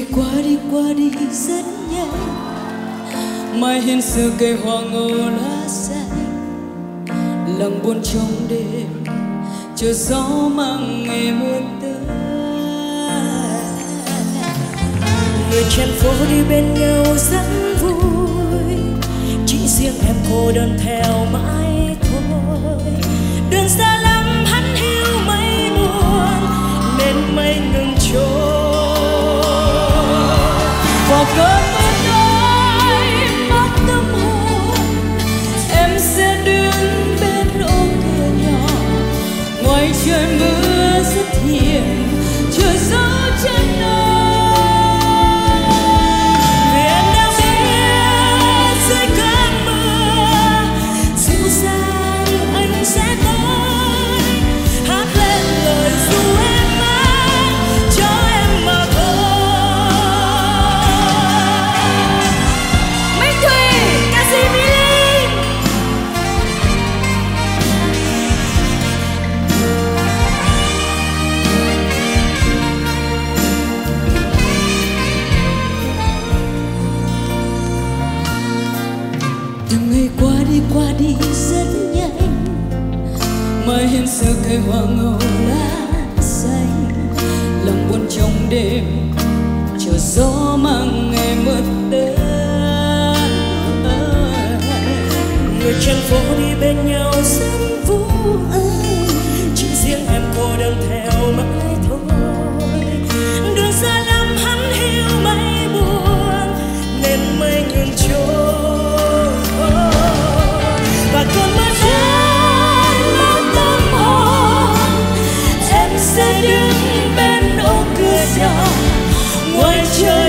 qua đi rất nhanh. Mai hiên xưa cây hoa ngô lá xanh, lặng buồn trong đêm chờ gió mang ngày mưa tới. Người trên phố đi bên nhau rất vui, chỉ riêng em cô đơn theo mãi thôi. Đường xa lắm hắn hiu mây buồn nên mây ngừng trôi. Vào cơn mưa đôi mắt tâm hồn, em sẽ đứng bên ô cửa nhỏ. Ngoài trời mưa rất hiền, trời gió chân ơi. Từng ngày qua đi rất nhanh. Mai hiên xưa cây hoa ngô lá xanh, lòng buồn trong đêm chờ gió mang ngày mưa tới. Người trên phố đi bên nhau rất vui, chỉ riêng em cô đơn theo mãi thôi. Đường xa lắm hắn hiu mây buồn nên mây ngừng trôi. Và cơn mưa đến nát tâm hồn, em sẽ đứng bên ô cửa nhỏ. Ngoài trời